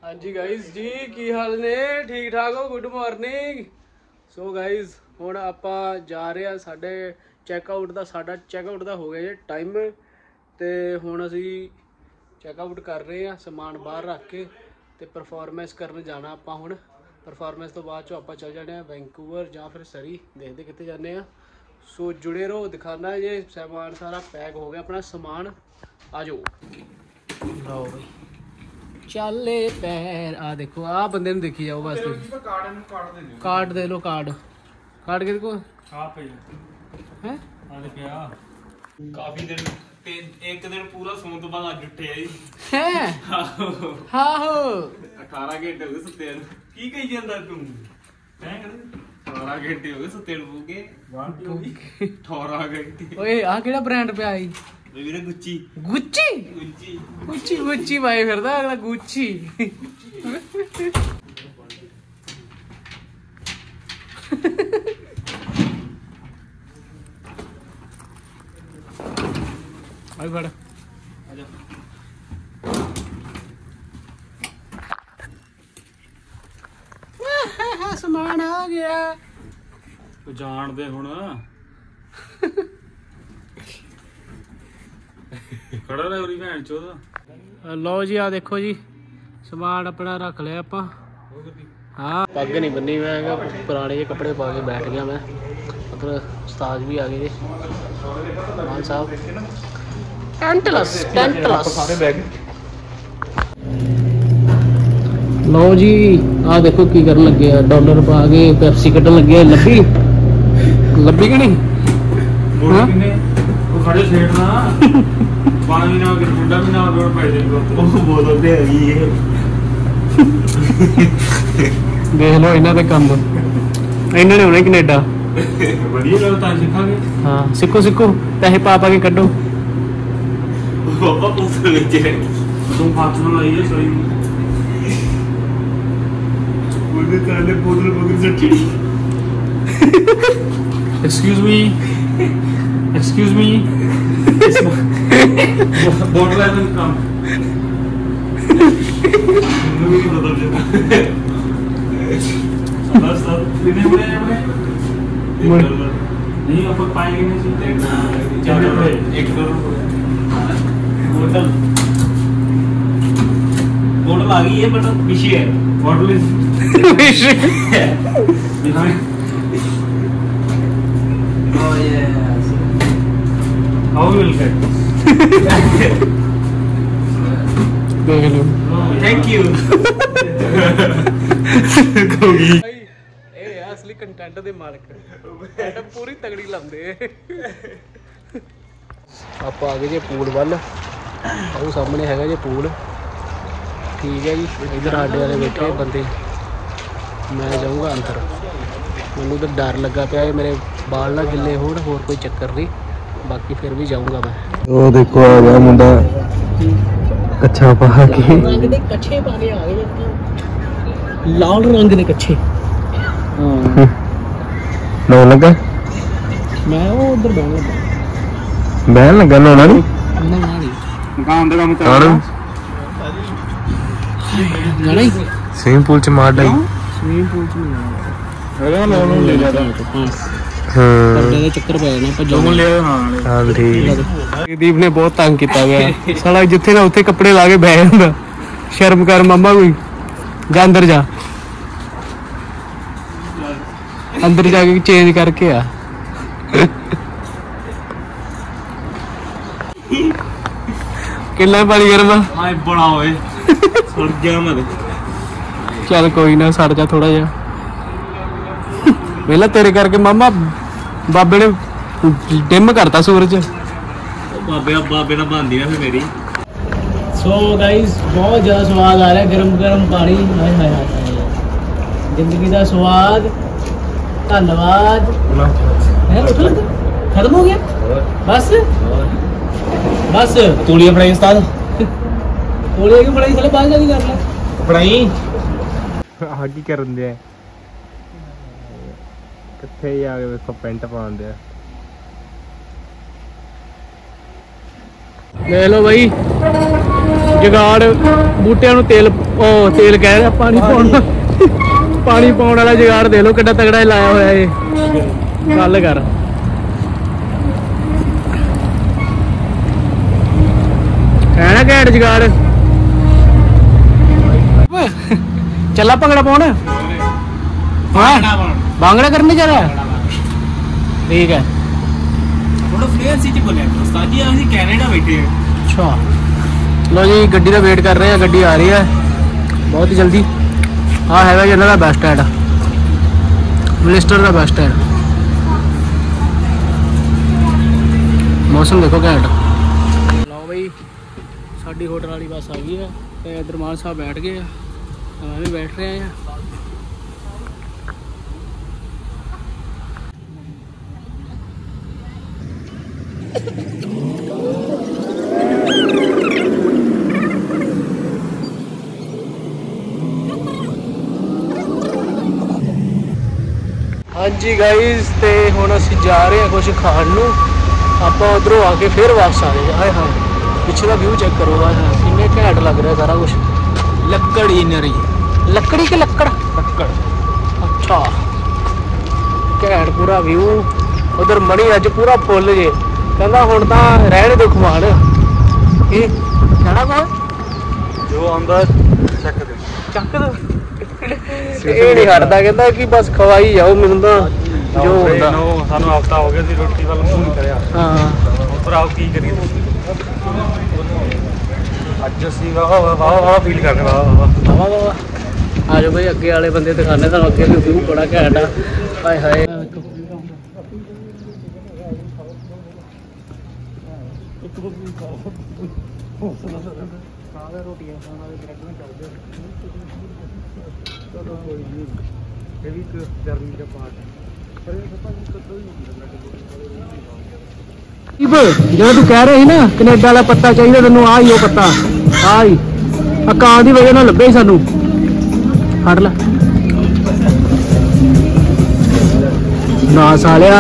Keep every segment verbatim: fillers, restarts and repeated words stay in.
हाँ जी गाइज जी की हाल ने ठीक ठाक हो गुड मॉर्निंग। सो गाइज हुण आपां जा रहे हैं साडे चैकआउट का साडा चैकआउट का हो गया जी टाइम तो हुण असी चैकआउट कर रहे हैं समान बाहर रख के तो परफॉर्मेंस करने जाना आपां हुण। परफॉर्मेंस तो बाद चो आपां चल जाने वैंकूवर या फिर सरी देखते कितने जाने हैं। सो जुड़े रहो दिखाना है ये सामान सारा पैक हो गया अपना समान आ जाओ। लो भाई चले पैर आ देखो आ बंदे ने देखी जाओ बस कार्ड दे लो कार्ड कार्ड किसको को हैं काफी दिन एक दिन पूरा सोन तो बाद आज उठे हैं हां हो अठारह घंटे हो गए सुते की कही ਜਾਂਦਾ ਤੂੰ हैं अठारह घंटे हो गए सुते ਨੂੰ ਕੇ ਵਾਂਟੀ ਹੋ ਗਈ अठारह घंटे ਓਏ ਆ ਕਿਹੜਾ ਬ੍ਰਾਂਡ ਪਿਆ ਆਈ ਵੀਰੇ ਗੁੱਚੀ ਗੁੱਚੀ ਗੁੱਚੀ ਗੁੱਚੀ ਗੁੱਚੀ ਭਾਈ ਫਿਰਦਾ ਅਗਲਾ ਗੁੱਚੀ ਆਈ ਫੜ ਆ ਜਾ ਸਮਾਨ ਆ ਗਿਆ ਤੂੰ ਜਾਣਦੇ ਹੁਣ खड़ा रहे उरी भैन चोद। लो जी आ देखो जी समान अपना रख लिया आप। हाँ पग नहीं बनी मैं पुराने जे कपड़े पा के बैठ गया मैं उधर उस्ताद भी आ गए जी मान साहब टेंटलस टेंटलस। लो जी आ देखो की कर लगे डॉलर पा के पेप्सी कटन लगे लब्बी लब्बी कि नहीं खड़े छेड़ना पानी ना कि ठंडा भी ना रोड पाई देगा ਉਹ ਬੋਤਲ ਤੇ ਹੈਗੀ ਇਹ ਦੇਖ ਲਓ ਇਹਨਾਂ ਦੇ ਕੰਮ ਇਹਨਾਂ ਨੇ ਹੁਣੇ ਕੈਨੇਡਾ ਵਧੀਆ ਗੱਲ ਤਾਂ ਸਿੱਖਾਂਗੇ। ਹਾਂ ਸਿੱਖੋ ਸਿੱਖੋ ਪੈਸੇ ਪਾ ਪਾ ਕੇ ਕੱਢੋ ਪਾਪਾ ਪੁੱਛ ਵਿੱਚ ਤੂੰ ਹੱਥ ਨਾਲ ਲਾਈਏ ਸਹੀ ਉਹਦੇ ਕਾਲੇ ਬੋਤਲ ਬਗਰ ਸੱਚੀ excuse me excuse me bottle hasn't come बस सब लेने पड़े हैं नहीं अपन पाएंगे नहीं चार रुपए एक सौ बोतल बोतल आ गई है बट पीछे है बॉटल पीछे oh yeah how will get ਦੇਖ ਲਓ thank you ਕੋਗੀ ਇਹ ਆ ਅਸਲੀ ਕੰਟੈਂਟ ਦੇ ਮਾਲਕ ਕੰਟੈਂਟ ਪੂਰੀ ਤਗੜੀ ਲਾਉਂਦੇ ਆਪਾਂ ਆ ਗਏ ਜੇ ਪੂਲ ਵੱਲ ਉਹ ਸਾਹਮਣੇ ਹੈਗਾ ਜੇ ਪੂਲ ਠੀਕ ਹੈ ਜੀ ਇਧਰ ਆਡੇ ਵਾਲੇ ਬੈਠੇ ਬੰਦੇ ਮੈਂ ਜਾਊਂਗਾ ਅੰਦਰ ਮੈਨੂੰ ਤਾਂ ਡਰ ਲੱਗਾ ਪਿਆ ਮੇਰੇ ਬਾਲ ਨਾ ਗਿੱਲੇ ਹੋਣ ਹੋਰ ਕੋਈ ਚੱਕਰ ਨਹੀਂ ਬਾਕੀ ਫਿਰ ਵੀ ਜਾਊਂਗਾ ਮੈਂ। ਉਹ ਦੇਖੋ ਆ ਗਿਆ ਮੁੰਡਾ ਕੱਛਾ ਪਾ ਕੇ ਰੰਗ ਦੇ ਕੱਛੇ ਪਾ ਕੇ ਆ ਗਏ ਲਾਲ ਰੰਗ ਦੇ ਕੱਛੇ ਹਾਂ ਨੋ ਲੱਗਾ ਮੈਂ ਉਹ ਉਧਰ ਬਹਿਣ ਲੱਗਾ ਬਹਿਣ ਲੱਗਾ ਨੋਣਾ ਨਹੀਂ ਨਹੀਂ ਨਹੀਂ ਕੰਮ ਦਾ ਕੰਮ ਚੱਲ ਨਹੀਂ ਸਵਿਮਿੰਗ ਪੂਲ ਚ ਮਾਰ ਡਾਈ ਸਵਿਮਿੰਗ ਪੂਲ ਚ ਨਹੀਂ ਹੈਗਾ ਨਾ ਲੋਨ ਲੈ ਜਾਦਾ ਹਾਂ ਪਰਦੇ ਦੇ ਚੱਕਰ ਪੈ ਜਾਣਾ ਭੱਜੋ ਲੋਨ ਲਿਆ ਹਾਂ ਹਾਂ ਠੀਕ ਦੀਪ ਨੇ ਬਹੁਤ ਤੰਗ ਕੀਤਾ ਗਿਆ ਸਾਲਾ ਜਿੱਥੇ ਨਾ ਉੱਥੇ ਕੱਪੜੇ ਲਾ ਕੇ ਬਹਿ ਜਾਂਦਾ ਸ਼ਰਮ ਕਰ ਮਾਮਾ ਕੋਈ ਜਾ ਅੰਦਰ ਜਾ ਅੰਦਰ ਜਾ ਕੇ ਚੇਂਜ ਕਰਕੇ ਆ ਕਿੰਨਾ ਪਾਣੀ ਗਰਮ ਆ ਹਾਂ ਬਣਾ ਹੋਏ ਸੜ ਗਿਆ ਮੈਂ ਚੱਲ ਕੋਈ ਨਾ ਸੜ ਜਾ ਥੋੜਾ ਜਿਹਾ ਵੇਲਾ ਤੇਰੇ ਕਰਕੇ ਮਾਮਾ ਬਾਬੇ ਨੇ ਡਿਮ ਕਰਤਾ ਸੂਰਜ ਬਾਬੇ ਬਾਬੇ ਨਾਲ ਬੰਦੀ ਨਾ ਫਿਰ ਮੇਰੀ। ਸੋ ਗਾਇਸ ਬਹੁਤ ਜ਼ਿਆਦਾ ਸਵਾਦ ਆ ਰਿਹਾ ਗਰਮ ਗਰਮ ਪਾਣੀ ਹਾਏ ਹਾਏ ਹਾਏ ਜ਼ਿੰਦਗੀ ਦਾ ਸਵਾਦ ਧੰਨਵਾਦ ਹੈ ਖਤਮ ਹੋ ਗਿਆ ਬਸ ਬਸ ਤੂਲੀਆਂ ਫੜਾਈ ਉਸਤਾਦ ਤੂਲੀਆਂ ਕਿ ਫੜਾਈ ਸਾਲੇ ਬਾਹਰ ਜਾ ਕੇ ਕਰ ਲੈ ਫੜਾਈ ਆ ਕੀ ਕਰਨ ਦਿਆ ਕਿੱਥੇ ਜਾ ਕੇ ਵੇਖੋ ਪੈਂਟ ਪਾਉਂਦੇ ਆ ले लो भाई ਜਗਾੜ ਬੂਟਿਆਂ ਨੂੰ ਤੇਲ ਉਹ ਤੇਲ ਕਹਿ ਰਿਹਾ ਪਾਣੀ ਪਾਉਣ ਪਾਣੀ ਪਾਉਣ ਵਾਲਾ ਜਗਾੜ ਦੇ ਲੋ ਕਿੱਡਾ ਤਗੜਾ ਲਾਇਆ ਹੋਇਆ ਇਹ ਗੱਲ ਕਰ ਹੈ ਨਾ ਘੈਂਟ ਜਗਾੜ ਚੱਲਾ ਭੰਗੜਾ ਪਾਉਣ ਹਾਂ ਬਾਂਗੜਾ ਕਰਨੇ ਜਾ ਰਿਹਾ ਠੀਕ ਹੈ ਥੋੜਾ ਫਲੇਅਰ ਸਿਟੀ ਬੋਲਿਆ ਉਸਤਾਦ ਜੀ ਅਸੀਂ ਕੈਨੇਡਾ ਬੈਠੇ ਹਾਂ ਅੱਛਾ ਲੋ ਜੀ ਗੱਡੀ ਦਾ ਵੇਟ ਕਰ ਰਹੇ ਆ ਗੱਡੀ ਆ ਰਹੀ ਹੈ ਬਹੁਤ ਹੀ ਜਲਦੀ ਆ ਹੈਗਾ ਜੀ ਇਹਨਾਂ ਦਾ ਬੱਸ ਸਟੈਂਡ ਮਿਨਿਸਟਰ ਦਾ ਬੱਸ ਸਟੈਂਡ ਮੌਸਮ ਦੇਖੋ ਘੈਂਟ ਲਓ ਬਈ ਸਾਡੀ ਹੋਟਲ ਵਾਲੀ ਬੱਸ ਆ ਗਈ ਹੈ ਤੇ ਇਧਰ ਮਾਨ ਸਾਹਿਬ ਬੈਠ ਗਏ ਆ ਮੈਂ ਵੀ ਬੈਠ ਰਿਹਾ ਆ ਹਾਂਜੀ ਗਾਈਜ਼ ਤੇ ਹੁਣ ਅਸੀਂ ਜਾ ਰਹੇ ਹਾਂ ਕੁਝ ਖਾਣ ਨੂੰ ਆਪਾਂ ਉਧਰੋਂ ਆ ਕੇ ਫਿਰ ਵਾਪਸ ਆ ਗਏ ਹਾਏ ਹਾਏ ਪਿੱਛੇ ਦਾ ਵਿਊ ਚੈੱਕ ਕਰੋ ਹਾਏ ਹਾਏ ਕਿੰਨੇ ਘੈਂਟ ਲੱਗ ਰਿਹਾ ਸਾਰਾ ਕੁਝ ਲੱਕੜੀ ਨਰੀ ਲੱਕੜੀ ਕਿ ਲੱਕੜ ਲੱਕੜ ਅੱਛਾ ਘੈਂਟ ਪੂਰਾ ਵਿਊ ਉਧਰ ਮਣੀ ਅੱਜ ਪੂਰਾ ਫੁੱਲ ਜੇ ਕਹਿੰਦਾ ਹੁਣ ਤਾਂ ਰਹਿਣ ਦੇ ਖਵਾਣ ਇਹ ਕਹਿਣਾ ਕੋ ਜੋ ਆਉਂਦਾ ਚੱਕ ਦੇ ਚੱਕ ਦੋ ਇਹ ਨਹੀਂ ਹਟਦਾ ਕਹਿੰਦਾ ਕਿ ਬਸ ਖਵਾਈ ਜਾਓ ਮੈਨੂੰ ਤਾਂ ਜੋ ਹੁੰਦਾ ਸਾਨੂੰ ਹਫਤਾ ਹੋ ਗਿਆ ਸੀ ਰੋਟੀ ਵੱਲ ਮੂੰਹ ਨਹੀਂ ਕਰਿਆ ਹਾਂ ਉੱਪਰ ਆਓ ਕੀ ਕਰੀਏ ਅੱਜ ਅਸੀਂ ਵਾਹ ਵਾਹ ਵਾਹ ਫੀਲ ਕਰਦੇ ਵਾਹ ਵਾਹ ਵਾਹ ਵਾਹ ਆ ਜਾਓ ਬਈ ਅੱਗੇ ਵਾਲੇ ਬੰਦੇ ਦਿਖਾਣੇ ਤੁਹਾਨੂੰ ਅੱਗੇ ਵੀ ਵਿਊ ਬੜਾ ਘੈਂਟ ਆ ਹਾਏ ਹਾਏ ਰੋਟੀਆਂ ਖਾਣ ਵਾਲੇ ਬ੍ਰੈਡ ਨਾਲ ਚੱਲਦੇ ਚਲੋ ਕੋਈ ਨਹੀਂ ਇਹ ਵੀ ਇੱਕ ਜਰਨੀ ਦਾ ਪਾਰਟ ਹੈ ਪਰ ਇਹ ਪਤਾ ਨਹੀਂ ਕਦੋਂ ਹੀ ਹੁੰਦਾ ਜਦੋਂ ਤੂੰ ਕਹਿ ਰਿਹਾ ਸੀ ਨਾ ਕੈਨੇਡਾ ਵਾਲਾ ਪੱਤਾ ਚਾਹੀਦਾ ਤੈਨੂੰ ਆਹ ਹੀ ਉਹ ਪੱਤਾ ਆਹ ਹੀ ਆ ਕਾਂ ਦੀ ਵਜ੍ਹਾ ਨਾਲ ਲੱਭੇ ਸਾਨੂੰ ਫੜ ਲੈ ਨਾ ਸਾਲਿਆ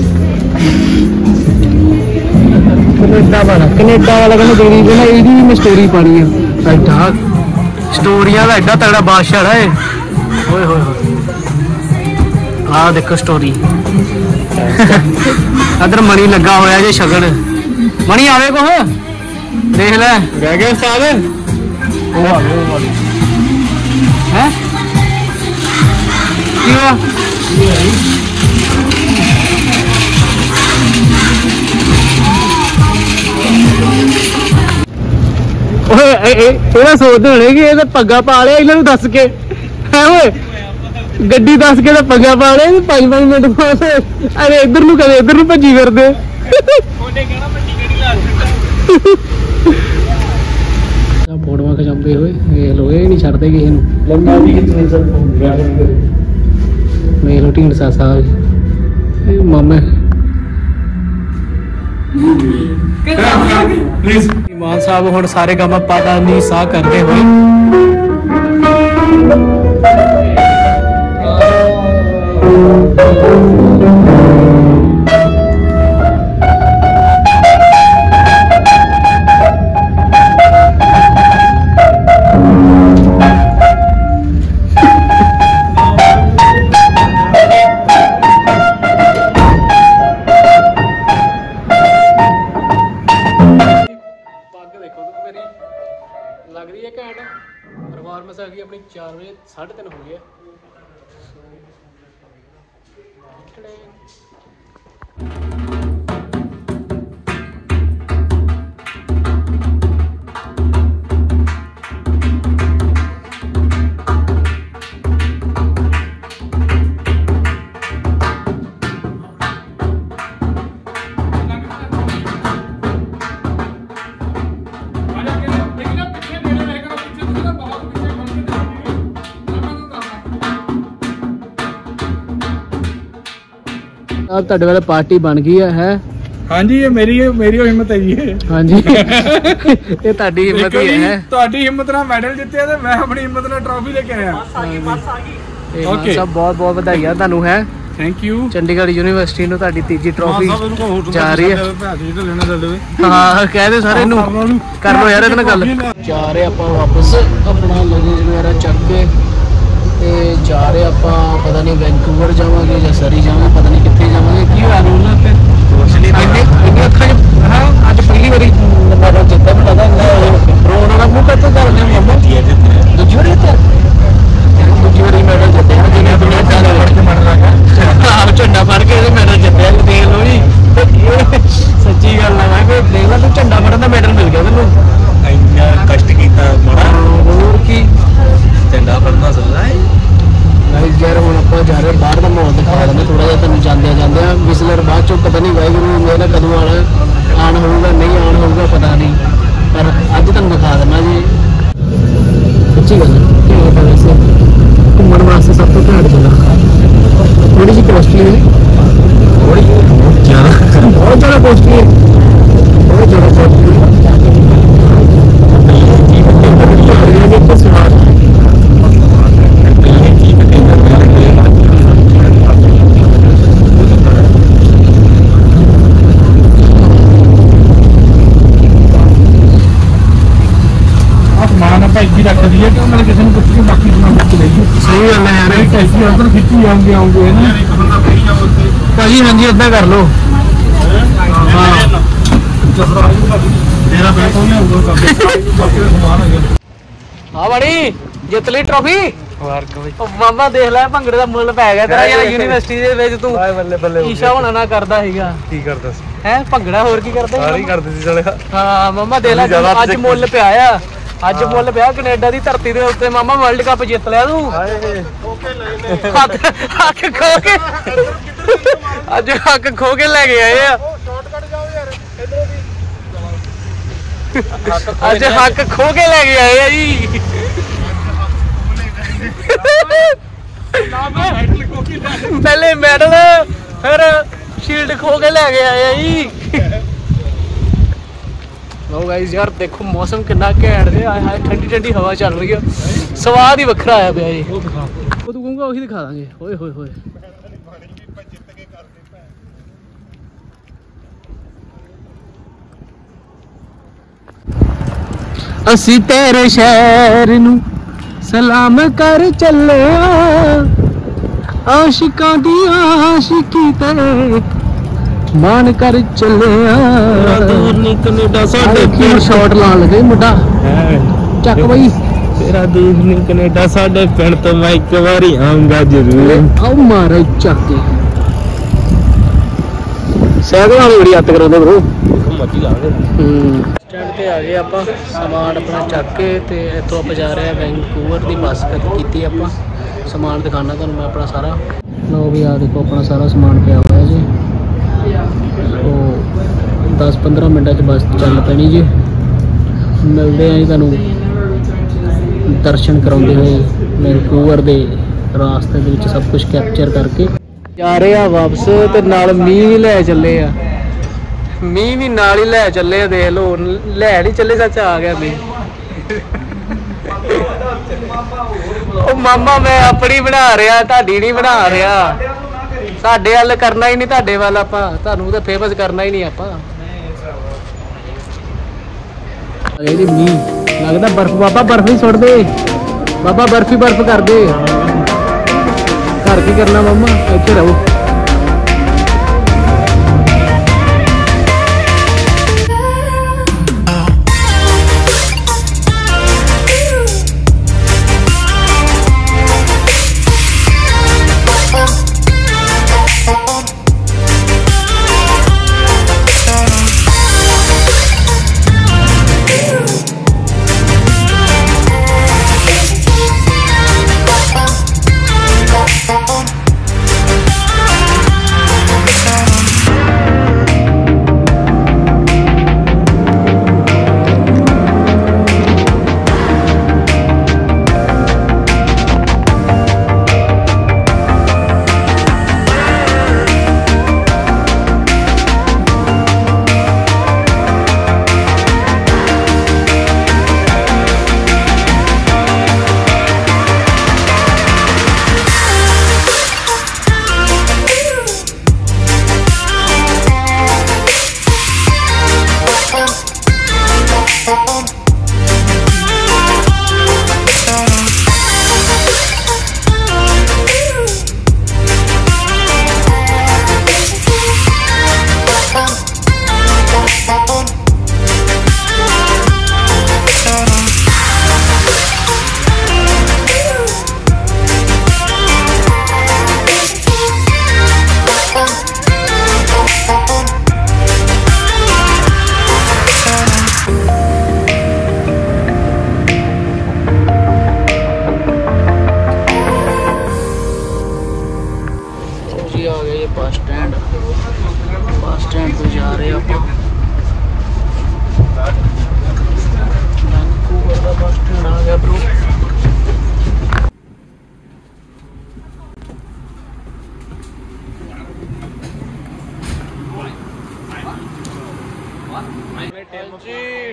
ਕੈਨੇਡਾ ਵਾਲਾ ਕੈਨੇਡਾ ਵਾਲਾ ਕਹਿੰਦਾ ਦੇਣੀ ਦੇ ਨਾ ਇਹਦੀ ਮੈਂ ਸਟੋਰੀ ਪਾਣੀ ਆ ਐਡਾ ਸਟੋਰੀਆਂ ਦਾ ਐਡਾ ਤਗੜਾ ਬਾਦਸ਼ਾਹ ਹੈ ਓਏ ਹੋਏ ਹੋਏ ਆਹ ਦੇਖੋ ਸਟੋਰੀ ਅਦਰ ਮਣੀ ਲੱਗਾ ਹੋਇਆ ਜੇ ਸ਼ਗਨ ਮਣੀ ਆਵੇ ਕੋਹ ਦੇਖ ਲੈ ਰਹਿ ਗਿਆ ਸਾਲ ਉਹ ਆ ਗਿਆ ਹੈ ਕੀ ਹੋਇਆ ਓਏ ਇਹਦਾ ਸੋਚਦੇ ਹੋਣੇ ਕਿ ਇਹ ਤਾਂ ਪੱਗਾ ਪਾ ਲਿਆ ਇਹਨਾਂ ਨੂੰ ਦੱਸ ਕੇ ਹੈ ਓਏ ਗੱਡੀ ਦੱਸ ਕੇ ਤਾਂ ਪੱਗਾ ਪਾ ਲਿਆ ਪੰਜ ਪੰਜ ਮਿੰਟ ਬਾਅਦ ਅਰੇ ਇੱਧਰ ਨੂੰ ਕਦੇ ਇੱਧਰ ਨੂੰ ਭੱਜੀ ਫਿਰਦੇ ਉਹਨੇ ਕਹਿਣਾ ਵੱਡੀ ਗੱਡੀ ਲਾ ਦਿੱਤਾ ਫੋਟੋਆਂ ਖਿਚਾਉਂਦੇ ਹੋਏ ਵੇਖ ਲੋ ਇਹ ਨਹੀਂ ਛੱਡਦੇ ਕਿਸੇ ਨੂੰ ਲੰਮਾ ਵੀ ਕਿਤਨੇ ਸਰ ਵੇਖ ਲੋ ਢੀਂਡਸਾ ਸਾਹਿਬ ਇਹ ਮਾਮੇ ਪਲੀਜ਼ ਮਾਨ ਸਾਹਿਬ ਹੁਣ ਸਾਰੇ ਕੰਮ ਪਤਾ ਨਹੀਂ ਸਾਹ ਕਰਦੇ ਹੋਏ ਲੱਗ ਰਹੀ ਹੈ ਘੈਂਟ ਪਰਫਾਰਮੈਂਸ ਆ ਗਈ ਆਪਣੀ ਚਾਰ ਵਜੇ ਸਾਢੇ ਤਿੰਨ ਹੋ ਗਏ अब ਤੁਹਾਡੇ ਵਾਲਾ ਪਾਰਟੀ ਬਣ ਗਈ ਹੈ ਹਾਂਜੀ ਇਹ ਮੇਰੀ ਮੇਰੀ ਹਿੰਮਤ ਹੈ ਜੀ ਹਾਂਜੀ ਇਹ ਤੁਹਾਡੀ ਹਿੰਮਤ ਹੀ ਹੈ ਤੁਹਾਡੀ ਹਿੰਮਤ ਨਾਲ ਮੈਡਲ ਜਿੱਤਿਆ ਤੇ ਮੈਂ ਆਪਣੀ ਹਿੰਮਤ ਨਾਲ ਟਰਾਫੀ ਲੈ ਕੇ ਆਇਆ ਓਕੇ ਸਭ ਬਹੁਤ ਬਹੁਤ ਵਧਾਈਆਂ ਤੁਹਾਨੂੰ ਹੈ ਥੈਂਕ ਯੂ। ਚੰਡੀਗੜ੍ਹ ਯੂਨੀਵਰਸਿਟੀ ਨੂੰ ਤੁਹਾਡੀ ਤੀਜੀ ਟਰੋਫੀ ਜਾ ਰਹੀ ਹੈ। ਹਾਂ ਕਹਦੇ ਸਾਰੇ ਨੂੰ ਕਰ ਲੋ ਯਾਰ ਇਹਦੇ ਨਾਲ ਗੱਲ। ਜਾ ਰਹੇ ਆਪਾਂ ਵਾਪਸ ਆਪਣਾ ਲਗੇਜ ਵਗੈਰਾ ਚੱਕ ਕੇ ਤੇ ਜਾ ਰਹੇ ਆਪਾਂ ਪਤਾ ਨਹੀਂ ਵੈਂਕੂਵਰ ਜਾਵਾਂਗੇ ਜਾਂ ਸਰੀ ਜਾਵਾਂਗੇ, ਪਤਾ ਨਹੀਂ ਕਿੱਥੇ ਜਾਵਾਂਗੇ। ਕੀ ਹੋਇਆ ਨੂੰ ਨਾ ਤੇ ਇੰਨੀ ਅੱਖਾਂ ਚ ਹਾਂ ਅੱਜ ਪਹਿਲੀ ਵਾਰੀ ਮੇਰਾ ਜਿੱਦਾਂ ਵੀ ਲੱਗਦਾ ਰੋਣ ਵਾਲਾ ਮੂੰਹ ਕੱਟ ਕਰ ਲਿਆ ਮੰਮਾ ਦੂਜੀ ਵਾਰੀ ਤੇ ਦੂਜੀ ਵਾਰੀ ਮੈਡਲ ਜਿੱਤਿਆ ਜਿਹਨੇ ਦੁਨੀਆ ਦਾ ਫੜ ਕੇ ਮਰਨ ਲੱਗਾ ਆਹ ਝੰਡਾ ਫੜ ਕੇ ਇਹਦੇ ਮੈਡਲ ਜਿੱਤਿਆ ਦੇਖ ਲਓ ਜੀ। ਸੱਚੀ ਗੱਲ ਆ ਮੈਂ ਕਿ ਦੇਖ ਲਾ ਤੂੰ ਝੰਡਾ ਫੜਨ ਦਾ ਮੈਡਲ ਮਿਲ ਗਿਆ ਤੈਨੂੰ। ਇੰਨਾ ਕਸ਼ਟ ਕੀਤਾ ਮਾੜਾ ਹੋਰ ਕੀ ਝੰਡਾ ਫੜਨਾ ਸੋਚਦਾ ਹੈ। ਗਾਇਸ ਯਾਰ ਹੁਣ ਆਪਾਂ ਜਾ ਰਹੇ ਬਾਹਰ ਦਾ ਮਾਹੌਲ ਦਿਖਾ ਦਿੰਦੇ ਥੋੜਾ ਜਿਹਾ ਤੁਹਾਨੂੰ ਜਾਂਦੇ ਜਾਂਦੇ ਆ। ਵਿਸਲਰ ਬਾਅਦ ਚੋਂ ਪਤਾ ਨਹੀਂ ਵਾਹਿਗੁਰੂ ਮੇਰਾ ਕਦੋਂ ਆਉਣਾ ਆਉਣ ਹੋਊਗਾ ਨਹੀਂ ਆਉਣ ਹੋਊਗਾ ਪਤਾ ਨਹੀਂ, ਪਰ ਅੱਜ ਤੁਹਾਨੂੰ ਦਿਖਾ ਦਿੰਦਾ ਜੀ। ਸੱਚੀ ਗੱਲ ਹੈ ਵੈਸੇ ਘੁੰਮਣ ਵਾਸਤੇ ਸਭ ਤੋਂ ਘੈਂਟ ਜਗ੍ਹਾ। ਥੋੜੀ ਜਿਹੀ ਕੋਸਟਲੀ ਹੈ, ਥੋੜੀ ਜ਼ਿਆਦਾ ਬਹੁਤ ਜ਼ਿਆਦਾ ਕੋਸਟਲੀ ਹੈ, ਬਹੁਤ ਜ਼ਿਆਦਾ ਕੋਸਟਲੀ ਹੈ। ਸਮਾਨ ਆਪਾਂ ਇੱਥੇ ਰੱਖ ਦਈਏ ਕਿ ਉਹਨਾਂ ਕਿਸੇ ਨੂੰ ਪੁੱਛ ਕੇ ਬਾਕੀ ਸਮਾਨ ਵਿੱਚ ਲਈਏ। ਸਹੀ ਗੱਲ ਹੈ ਯਾਰ। ਟੈਕਸੀ ਅੰਦਰ ਖਿੱਚੀ ਆਉਂਗੇ ਆਉਂਗੇ ਨਾ ਭਾਜੀ ਹਾਂਜੀ ਏਦਾਂ ਕਰ ਲਓ। ਹਾਂ ਤੇਰਾ ਬੈਠ ਹੋ ਗਿਆ ਬਾਕੀ ਦਾ ਸਮਾਨ ਆ ਗਿਆ। ਹਾਂ ਬੜੀ ਜਿੱਤ ਲਈ ਟਰੋਫੀ। ਵਾਰ ਕੋਈ ਮਾਮਾ ਦੇਖ ਲੈ ਭੰਗੜੇ ਦਾ ਮੁੱਲ ਪੈ ਗਿਆ ਤੇਰਾ ਯਾਰ ਯੂਨੀਵਰਸਿਟੀ ਦੇ ਵਿੱਚ ਤੂੰ ਬੱਲੇ ਬੱਲੇ ਈਸ਼ਾ ਹੋਣਾ ਨਾ ਕਰਦਾ ਸੀਗਾ। ਕੀ ਕਰਦਾ ਸੀ? ਹੈ ਭੰਗੜਾ ਹੋਰ ਕੀ ਕਰਦਾ ਸਾਰੇ ਹੀ ਕਰਦੇ ਸੀ ਸਾਲੇ। ਹਾਂ ਮਾਮਾ ਦੇਖ ਲੈ ਅੱਜ ਮੁੱਲ ਪਿਆ ਆ, ਅੱਜ ਮੁੱਲ ਪਿਆ ਕੈਨੇਡਾ ਦੀ ਧਰਤੀ ਦੇ ਉੱਤੇ। ਮਾਮਾ ਵਰਲਡ ਕੱਪ ਜਿੱਤ ਲਿਆ ਤੂੰ। ਹੱਕ ਹੱਕ ਖੋ ਕੇ ਅੱਜ ਹੱਕ ਖੋ ਕੇ ਲੈ ਕੇ ਆਏ ਆ। ਅੱਜ ਹੱਕ ਖੋ ਕੇ ਲੈ ਕੇ ਆਏ ਆ ਜੀ। ਪਹਿਲੇ ਮੈਡਲ ਫਿਰ ਸ਼ੀਲਡ ਖੋ ਕੇ ਲੈ ਕੇ ਆਏ ਆ ਜੀ। ਲੋ ਗਾਇਸ ਯਾਰ ਦੇਖੋ ਮੌਸਮ ਕਿੰਨਾ ਘੈਂਟ ਤੇ ਆਏ ਹਾਏ ਠੰਡੀ ਠੰਡੀ ਹਵਾ ਚੱਲ ਰਹੀ ਆ। ਸਵਾਦ ਹੀ ਵੱਖਰਾ ਆਇਆ ਪਿਆ ਜੀ। ਉਹ ਤੂੰ ਕਹੂੰਗਾ ਉਹੀ ਦਿਖਾ ਦਾਂਗੇ। ਓਏ ਹੋਏ ਹੋਏ ਅਸੀਂ ਤੇਰੇ ਸ਼ਹਿਰ ਨੂੰ ਸਲਾਮ ਕਰ ਚੱਲਿਆ, ਆਸ਼ਿਕਾਂ ਦੀ ਆਸ਼ਿਕੀ ਤੇ ਮਾਨ ਕਰ ਚੱਲਿਆ। ਦੂਰ ਨਹੀਂ ਕੈਨੇਡਾ ਸਾਡੇ ਕੀ ਸ਼ਾਟ ਲਾਉਣ ਲੱਗੇ ਮੁੰਡਾ। ਚੱਕ ਬਈ ਤੇਰਾ ਦੂਰ ਨਹੀਂ ਕੈਨੇਡਾ ਸਾਡੇ ਪਿੰਡ ਤੋਂ ਮੈਂ ਇੱਕ ਵਾਰੀ ਆਉਂਗਾ ਜ਼ਰੂਰ। ਆਉ ਮਾਰੇ ਚੱਕ ਕੇ ਸਾਈਕਲ ਵਾਲੀ ਬੜੀ ਹੱਥ ਕਰਾਉਂਦੇ ਬਰੋ। ਮੱਤੀ ਲਾਵੇ ਹੂੰ ਸਟੈਂਡ ਤੇ ਆ ਗਏ ਆਪਾਂ, ਸਮਾਨ ਆਪਣਾ ਚੱਕ ਕੇ ਤੇ ਇੱਥੋਂ ਆਪਾਂ ਜਾ ਰਹੇ ਆ ਵੈਂਕੂਵਰ ਦੀ ਬੱਸ ਕੀਤੀ ਆਪਾਂ। ਸਮਾਨ ਦਿਖਾਣਾ ਤੁਹਾਨੂੰ ਮੈਂ ਆਪਣਾ ਸਾਰਾ। ਲਓ ਵੀ ਆ ਦੇਖੋ ਆਪਣਾ ਸਾਰਾ ਸਮਾਨ ਪਿਆ ਹੋਇਆ ਜੀ। ਉਹ ਦਸ ਪੰਦਰਾਂ ਮਿੰਟਾਂ 'ਚ ਬੱਸ ਚੱਲ ਪੈਣੀ ਜੀ। ਮਿਲਦੇ ਆ ਜੀ ਤੁਹਾਨੂੰ ਦਰਸ਼ਨ ਕਰਾਉਂਦੇ ਹੋਏ ਵੈਂਕੂਵਰ ਦੇ ਰਾਸਤੇ ਦੇ ਵਿੱਚ ਸਭ ਕੁਝ ਕੈਪਚਰ ਕਰਕੇ ਜਾ ਰਹੇ ਆ ਵਾਪਸ। ਤੇ ਨਾਲ ਮੀਂਹ ਵੀ ਲੈ ਚੱਲੇ ਆ, ਮੀਂਹ ਵੀ ਨਾਲ ਹੀ ਲੈ ਚੱਲੇ ਆ। ਦੇਖ ਲਓ ਲੈ ਨਹੀਂ ਚੱਲੇ ਸੱਚ ਆ ਗਿਆ ਮੀਂਹ। ਉਹ ਮਾਮਾ ਮੈਂ ਆਪਣੀ ਬਣਾ ਰਿਹਾ ਤੁਹਾਡੀ ਨਹੀਂ ਬਣਾ ਰਿਹਾ। ਸਾਡੇ ਵੱਲ ਕਰਨਾ ਹੀ ਨਹੀਂ, ਤੁਹਾਡੇ ਵੱਲ ਆਪਾਂ ਤੁਹਾਨੂੰ ਤਾਂ ਫੇਮਸ ਕਰਨਾ ਹੀ ਨਹੀਂ ਆਪਾਂ। ਇਹਦੀ ਮੀਂਹ ਲੱਗਦਾ ਬਰਫ਼। ਬਾਬਾ ਬਰਫ਼ ਹੀ ਸੁੱਟ ਦੇ ਬਾਬਾ, ਬਰਫ਼ ਹੀ ਬਰਫ਼ ਕਰ ਦੇ। ਘਰ ਕੀ ਕਰਨਾ ਮਾਮਾ, ਇੱਥੇ ਰਹੋ।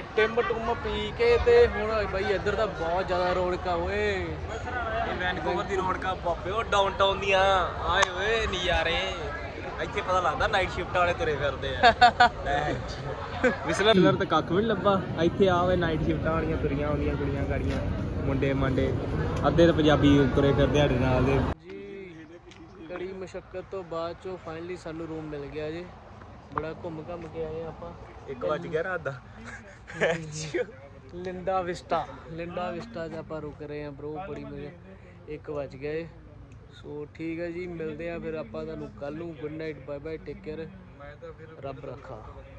ਟਿੰਬ ਟੁੰਮ ਪੀ ਕੇ ਤੇ ਹੁਣ ਬਾਈ ਇੱਧਰ ਤਾਂ ਬਹੁਤ ਜ਼ਿਆਦਾ ਰੌਣਕਾਂ ਓਏ। ਇਹ ਵੈਨਕੂਵਰ ਦੀ ਰੌਣਕਾਂ ਬਾਬੇ ਉਹ ਡਾਊਨਟਾਊਨ ਦੀਆਂ ਆਏ ਓਏ ਨਜ਼ਾਰੇ। ਇੱਥੇ ਪਤਾ ਲੱਗਦਾ ਨਾਈਟ ਸ਼ਿਫਟ ਵਾਲੇ ਤੁਰੇ ਫਿਰਦੇ ਆ। ਵਿਸਲਰ ਤੇ ਕੱਖ ਵੀ ਨੀ ਲੱਭਾ। ਇੱਥੇ ਆਵੇ ਨਾਈਟ ਸ਼ਿਫਟਾਂ ਵਾਲੀਆਂ ਤੁਰੀਆਂ ਆਉਂਦੀਆਂ ਕੁੜੀਆਂ ਗਾੜੀਆਂ ਮੁੰਡੇ ਮਾਂਡੇ ਅੱਧੇ ਤਾਂ ਪੰਜਾਬੀ ਤੁਰੇ ਫਿਰਦੇ ਸਾਡੇ ਨਾਲ ਦੇ ਜੀ। ਕੜੀ ਮੁਸ਼ੱਕਤ ਤੋਂ ਬਾਅਦ ਚੋਂ ਫਾਈਨਲੀ ਸਾਨੂੰ ਰੂਮ ਮਿਲ ਗਿਆ ਜੀ। ਬੜਾ ਘੁੰਮ ਘੰਮ ਕੇ ਆਏ ਆਪਾਂ। ਇੱਕ ਵੱਜ ਗਿਆ ਰਾਤ ਦਾ। ਲਿੰਡਾ ਵਿਸਟਾ ਲਿੰਡਾ ਵਿਸਟਾ 'ਚ ਆਪਾਂ ਰੁਕ ਰਹੇ ਹਾਂ ਬ్రో। ਬੜੀ ਮਜ਼ਾ ਇੱਕ ਵੱਜ ਗਏ। ਸੋ ਠੀਕ ਹੈ ਜੀ, ਮਿਲਦੇ ਆ ਫਿਰ ਆਪਾਂ ਤੁਹਾਨੂੰ ਕੱਲ ਨੂੰ। Good night, bye bye, take care, ਰੱਬ ਰੱਖਾ।